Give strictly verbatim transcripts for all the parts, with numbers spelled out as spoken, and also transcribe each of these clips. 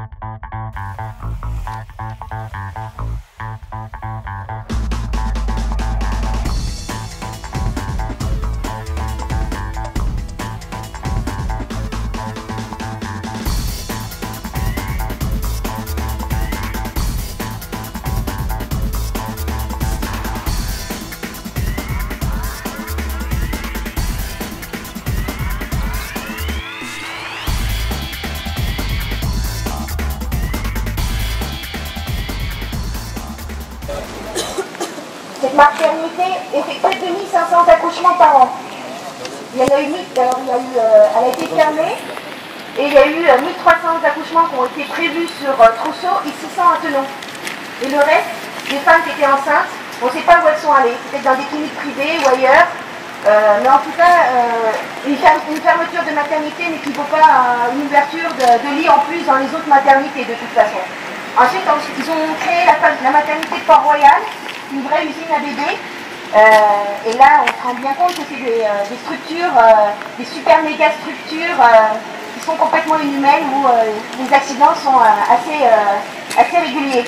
Cette maternité effectue deux mille cinq cents accouchements par an. Il y en a eu, alors il y a eu, euh, elle a été fermée et il y a eu euh, mille trois cents accouchements qui ont été prévus sur euh, Trousseau et six cents à Tenon. Et le reste, des femmes qui étaient enceintes, on ne sait pas où elles sont allées, peut-être dans des cliniques privées ou ailleurs. Euh, mais en tout cas, euh, une, ferme, une fermeture de maternité n'équivaut pas à une ouverture de, de lit en plus dans les autres maternités de toute façon. Ensuite, ils ont créé la, la maternité de Port-Royal, une vraie usine à bébés. Euh, et là, on se rend bien compte que c'est des, euh, des structures, euh, des super méga structures euh, qui sont complètement inhumaines où euh, les accidents sont euh, assez, euh, assez réguliers.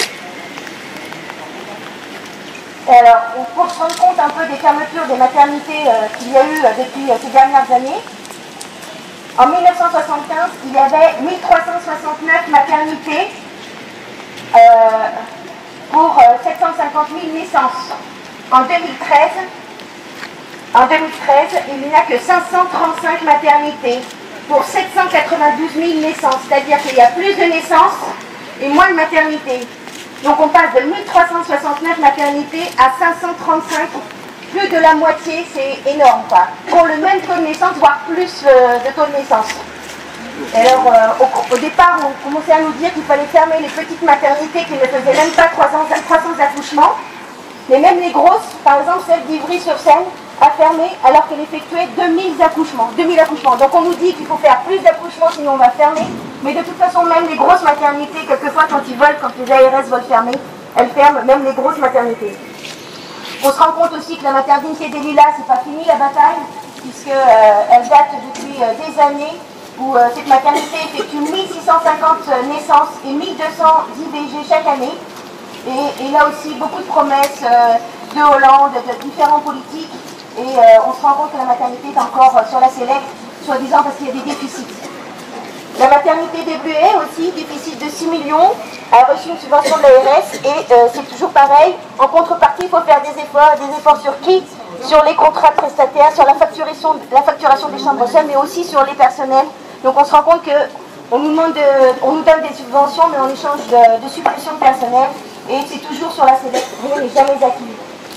Et alors, pour se rendre compte un peu des fermetures des maternités euh, qu'il y a eu euh, depuis euh, ces dernières années, en mille neuf cent soixante-quinze, il y avait mille trois cent soixante-neuf maternités euh, pour euh, sept cent cinquante mille naissances. En deux mille treize, en deux mille treize, il n'y a que cinq cent trente-cinq maternités pour sept cent quatre-vingt-douze mille naissances. C'est-à-dire qu'il y a plus de naissances et moins de maternités. Donc on passe de mille trois cent soixante-neuf maternités à cinq cent trente-cinq, plus de la moitié, c'est énorme, quoi. Pour le même taux de naissance, voire plus euh, de taux de naissance. Et alors, euh, au, au départ, on commençait à nous dire qu'il fallait fermer les petites maternités qui ne faisaient même pas trois cents accouchements. Mais même les grosses, par exemple celle d'Ivry-sur-Seine, a fermé alors qu'elle effectuait deux mille accouchements, deux mille accouchements. Donc on nous dit qu'il faut faire plus d'accouchements sinon on va fermer. Mais de toute façon, même les grosses maternités, quelquefois quand ils veulent, quand les A R S veulent fermer, elles ferment même les grosses maternités. On se rend compte aussi que la maternité des Lilas, c'est pas fini la bataille, puisqu'elle euh, date depuis euh, des années où euh, cette maternité effectue mille six cent cinquante naissances et mille deux cents I V G chaque année. Et, et là aussi, beaucoup de promesses euh, de Hollande, de, de différents politiques. Et euh, on se rend compte que la maternité est encore euh, sur la sellette, soi-disant parce qu'il y a des déficits. La maternité des Bluets aussi, déficit de six millions, a reçu une subvention de l'A R S. Et euh, c'est toujours pareil. En contrepartie, il faut faire des efforts. Des efforts sur qui? Sur les contrats de prestataires, sur la facturation, la facturation des chambres seules, mais aussi sur les personnels. Donc on se rend compte qu'on nous, demande de, on nous donne des subventions, mais en échange de, de suppression de personnel. Et c'est toujours sur la sellette, rien n'est jamais acquis.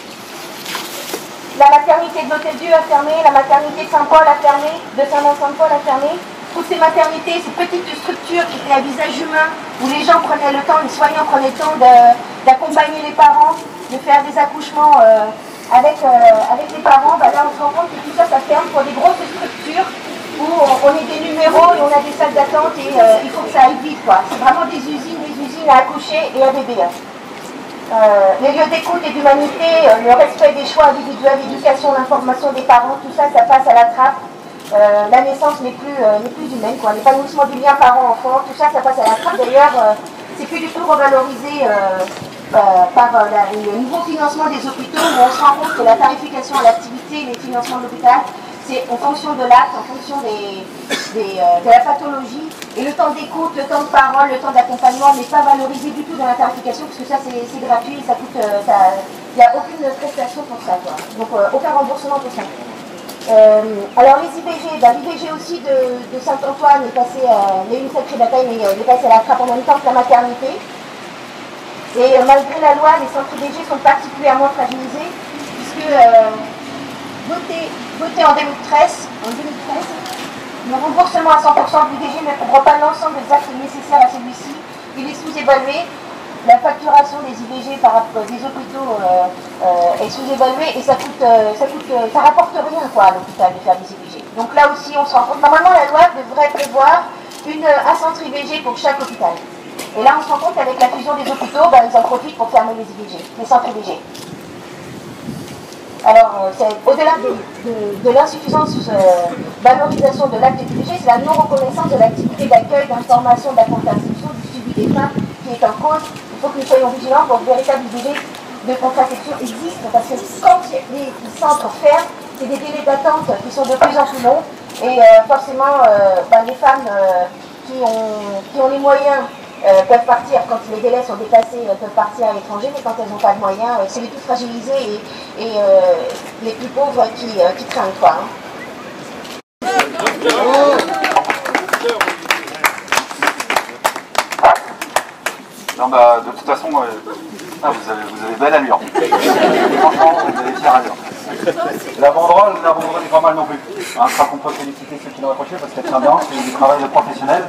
La maternité de l'Hôtel-Dieu a fermé, la maternité de Saint-Paul a fermé, de Saint-Vincent-de-Paul a fermé. Toutes ces maternités, ces petites structures qui étaient à visage humain, où les gens prenaient le temps, les soignants prenaient le temps d'accompagner les parents, de faire des accouchements euh, avec, euh, avec les parents, bah là on se rend compte que tout ça, ça ferme pour des grosses structures où on est des numéros et on a des salles d'attente et euh, il faut que ça aille vite, quoi. C'est vraiment des usines, des usines à accoucher et à bébé. Euh, les lieux d'écoute et d'humanité, euh, le respect des choix individuels, l'éducation, l'information des parents, tout ça, ça passe à la trappe. Euh, la naissance n'est plus, euh, n'est plus humaine, quoi. L'épanouissement du lien parent-enfant, tout ça, ça passe à la trappe. D'ailleurs, euh, c'est plus du tout revalorisé euh, euh, par euh, la, le nouveau financement des hôpitaux, où on se rend compte que la tarification à l'activité et les financements de l'hôpital, c'est en fonction de l'acte, en fonction des, des, euh, de la pathologie. Et le temps d'écoute, le temps de parole, le temps d'accompagnement n'est pas valorisé du tout dans la tarification, parce que ça c'est gratuit, ça coûte, euh, il n'y a aucune prestation pour ça, quoi. Donc euh, aucun remboursement pour ça. Euh, alors les I V G, ben, l'I V G aussi de, de Saint-Antoine est passé, euh, il y a eu une sacrée bataille, mais euh, il est passé à la trappe en même temps que la maternité. Et euh, malgré la loi, les centres I V G sont particulièrement fragilisés, puisque euh, voté, voté en deux mille treize, en deux mille treize, le remboursement à cent pour cent de l'I V G ne couvre pas l'ensemble des actes nécessaires à celui-ci. Il est sous-évalué. La facturation des I V G par rapport des hôpitaux euh, euh, est sous-évaluée et ça coûte, euh, ça coûte, euh, ça rapporte rien, quoi, à l'hôpital de faire des I V G. Donc là aussi, on se rend compte. Normalement, la loi devrait prévoir une, un centre I V G pour chaque hôpital. Et là, on se rend compte qu'avec la fusion des hôpitaux, ben, ils en profitent pour fermer les I V G, les centres I V G. Alors, euh, au-delà de, de, de l'insuffisance euh, valorisation de l'acte d'I V G, c'est la non-reconnaissance de l'activité d'accueil, d'information, d'accompagnement, suivi des femmes qui est en cause. Il faut que nous soyons vigilants pour que de véritables délais de contraception existent, parce que quand les centres ferment, c'est des délais d'attente qui sont de plus en plus longs, et euh, forcément, euh, ben, les femmes euh, qui, ont, qui ont les moyens euh, peuvent partir quand les délais sont dépassés, elles peuvent partir à l'étranger, mais quand elles n'ont pas de moyens, euh, c'est les plus fragilisés et, et euh, les plus pauvres qui, euh, qui craignent quoi. Hein. Non, bah, de toute façon, euh, ah, vous, avez, vous avez belle allure. Franchement, vous avez fière allure. La banderole, la banderole est pas mal non plus. Hein, je crois qu'on peut féliciter ceux qui l'ont accroché parce qu'elle tient bien, c'est du travail de professionnel.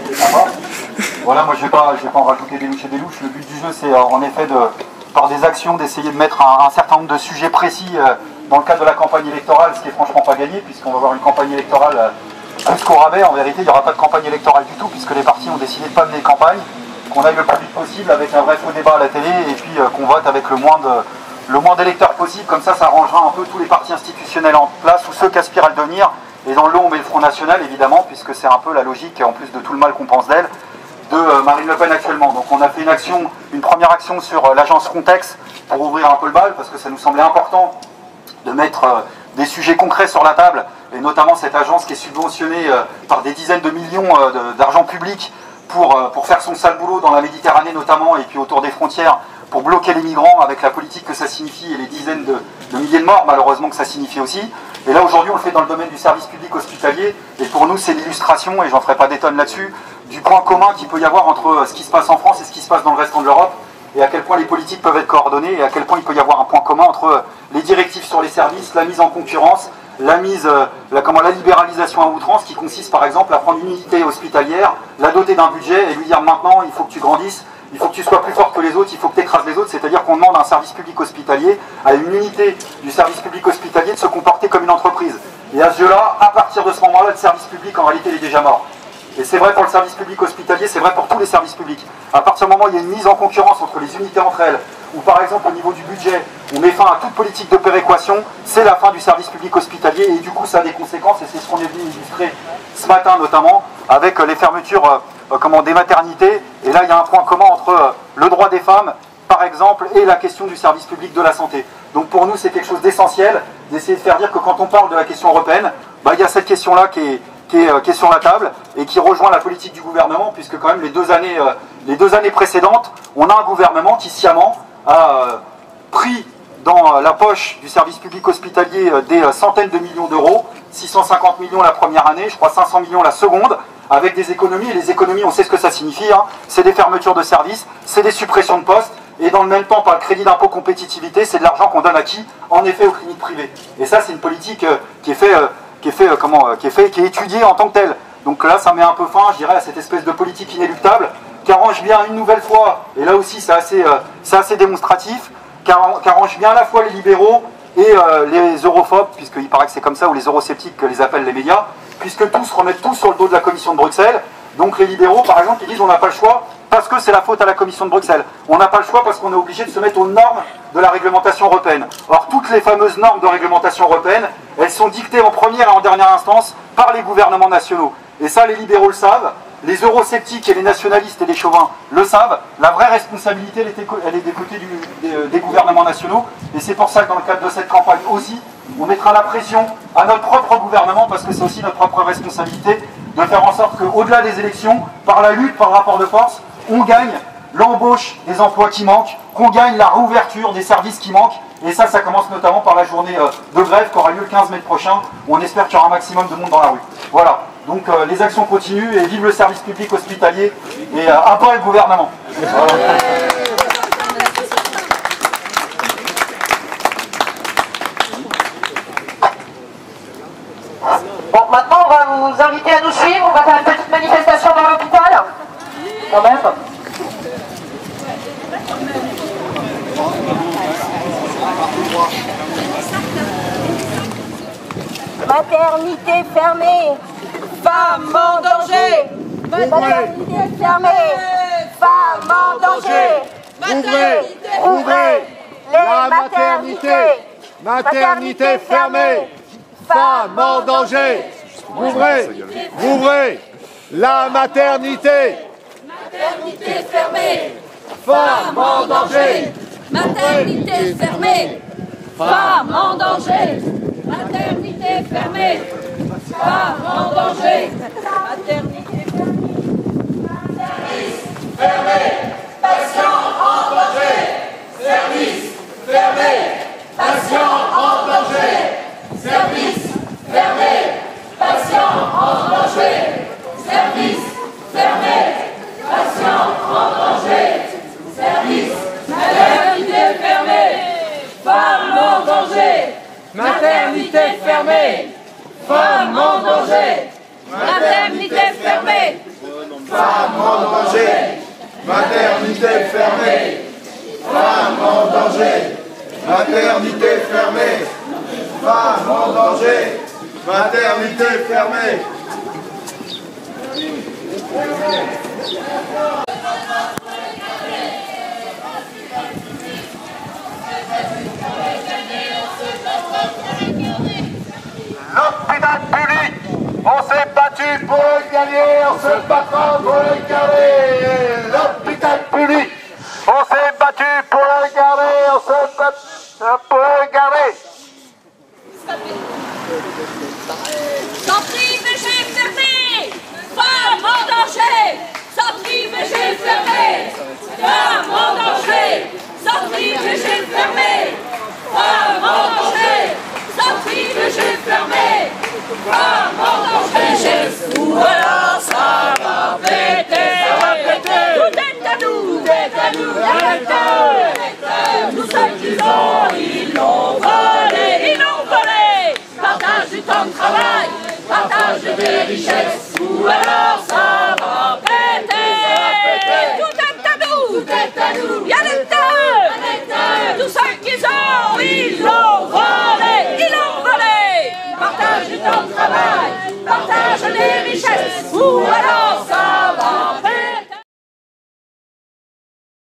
Voilà, moi je ne vais pas, je vais pas en rajouter des louches et des louches. Le but du jeu, c'est euh, en effet, de, par des actions, d'essayer de mettre un, un certain nombre de sujets précis euh, dans le cadre de la campagne électorale, ce qui est franchement pas gagné, puisqu'on va avoir une campagne électorale euh, plus qu'au rabais. En vérité, il n'y aura pas de campagne électorale du tout, puisque les partis ont décidé de ne pas mener de campagne, qu'on aille le plus vite possible avec un vrai faux débat à la télé, et puis euh, qu'on vote avec le moins de... le moins d'électeurs possible, comme ça ça arrangera un peu tous les partis institutionnels en place, ou ceux qui aspirent à le devenir, et dans le lot on met le Front National évidemment, puisque c'est un peu la logique, en plus de tout le mal qu'on pense d'elle, de euh, Marine Le Pen actuellement. Donc on a fait une action, une première action sur euh, l'agence Frontex, pour ouvrir un peu le bal, parce que ça nous semblait important de mettre euh, des sujets concrets sur la table, et notamment cette agence qui est subventionnée euh, par des dizaines de millions euh, d'argent public, pour, euh, pour faire son sale boulot dans la Méditerranée notamment, et puis autour des frontières, pour bloquer les migrants avec la politique que ça signifie et les dizaines de, de milliers de morts malheureusement que ça signifie aussi. Et là aujourd'hui on le fait dans le domaine du service public hospitalier, et pour nous c'est l'illustration, et j'en ferai pas des tonnes là-dessus, du point commun qu'il peut y avoir entre ce qui se passe en France et ce qui se passe dans le restant de l'Europe, et à quel point les politiques peuvent être coordonnées, et à quel point il peut y avoir un point commun entre les directives sur les services, la mise en concurrence, la mise, la, comment, la libéralisation à outrance, qui consiste par exemple à prendre une unité hospitalière, la doter d'un budget et lui dire maintenant il faut que tu grandisses, il faut que tu sois plus fort que les autres, il faut que tu écrases les autres, c'est-à-dire qu'on demande à un service public hospitalier, à une unité du service public hospitalier de se comporter comme une entreprise. Et à ce jeu-là, à partir de ce moment-là, le service public en réalité il est déjà mort. Et c'est vrai pour le service public hospitalier, c'est vrai pour tous les services publics. À partir du moment où il y a une mise en concurrence entre les unités entre elles, ou par exemple au niveau du budget, on met fin à toute politique de péréquation, c'est la fin du service public hospitalier, et du coup ça a des conséquences, et c'est ce qu'on est venu illustrer ce matin notamment, avec les fermetures euh, comment, des maternités, et là il y a un point commun entre euh, le droit des femmes, par exemple, et la question du service public de la santé. Donc pour nous c'est quelque chose d'essentiel, d'essayer de faire dire que quand on parle de la question européenne, bah, il y a cette question-là qui est... Qui est, euh, qui est sur la table et qui rejoint la politique du gouvernement, puisque quand même les deux années, euh, les deux années précédentes, on a un gouvernement qui sciemment a euh, pris dans euh, la poche du service public hospitalier euh, des euh, centaines de millions d'euros, six cent cinquante millions la première année, je crois cinq cents millions la seconde, avec des économies, et les économies on sait ce que ça signifie, hein, c'est des fermetures de services, c'est des suppressions de postes, et dans le même temps par le crédit d'impôt compétitivité, c'est de l'argent qu'on donne à qui? En effet aux cliniques privées. Et ça c'est une politique euh, qui est faite euh, qui est fait, euh, comment, euh, qui est fait, qui est étudié en tant que tel. Donc là, ça met un peu fin, je dirais, à cette espèce de politique inéluctable, qui arrange bien une nouvelle fois, et là aussi c'est assez, euh, c'est assez démonstratif, qui arrange bien à la fois les libéraux et euh, les europhobes, puisqu'il paraît que c'est comme ça, ou les eurosceptiques que les appellent les médias, puisque tous remettent tout sur le dos de la Commission de Bruxelles. Donc les libéraux, par exemple, ils disent on n'a pas le choix, parce que c'est la faute à la Commission de Bruxelles. On n'a pas le choix parce qu'on est obligé de se mettre aux normes de la réglementation européenne. Or, toutes les fameuses normes de réglementation européenne, elles sont dictées en première et en dernière instance par les gouvernements nationaux. Et ça, les libéraux le savent, les eurosceptiques et les nationalistes et les chauvins le savent. La vraie responsabilité, elle est, elle est des côtés du, des, des gouvernements nationaux. Et c'est pour ça que dans le cadre de cette campagne aussi, on mettra la pression à notre propre gouvernement, parce que c'est aussi notre propre responsabilité de faire en sorte qu'au-delà des élections, par la lutte, par le rapport de force, on gagne l'embauche des emplois qui manquent, qu'on gagne la réouverture des services qui manquent, et ça, ça commence notamment par la journée de grève qui aura lieu le quinze mai prochain, où on espère qu'il y aura un maximum de monde dans la rue. Voilà, donc euh, les actions continuent, et vive le service public hospitalier, et euh, à pas le gouvernement. Voilà. Bon, maintenant on va vous inviter à nous suivre, on va faire une petite manifestation dans l'hôpital. Quand même. Maternité fermée, femmes en danger. Maternité fermée, femmes en danger. Ouvrez, ouvrez la maternité. Maternité fermée, femmes en danger. Ouvrez, ouvrez la maternité. Maternité fermée. Femmes en danger. Maternité fermée. Femmes en danger. Maternité fermée. Femmes en danger. Maternité Fermé. Patients en danger. Service fermé. Patients en danger. Service fermé. Patients en danger. Service fermé. Patients en danger. Service. Maternité fermée. Femmes en danger. Maternité fermée. Femmes en danger. Maternité fermée. Femmes en danger. Maternité fermée. Femmes en danger. Maternité fermée. Femmes en danger. Maternité fermée. L'hôpital public, on s'est battu pour le gagner, on se battra pour le garder. L'hôpital public, on s'est battu pour le garder, on se battra pour le garder. Sortie V G fermée. Femmes en danger. Sortie V G fermée. Femmes en danger. Sortie V G fermée. Femmes en danger. Sortie V G fermée. Femmes en danger. Ou alors ça va péter. Ça va péter. Tout est à nous. Tout est à nous. Arrêtez. Tous ceux qui ont, ils l'ont volé. Ils l'ont volé. Partage du temps de travail. Partage des richesses. Ou alors ça va péter. Tout est à nous. Tout est à nous. Y'a l'État. Tous ceux qui ont, ils l'ont volé. Ils l'ont volé. Partage du temps de travail. Partage des richesses. Ou alors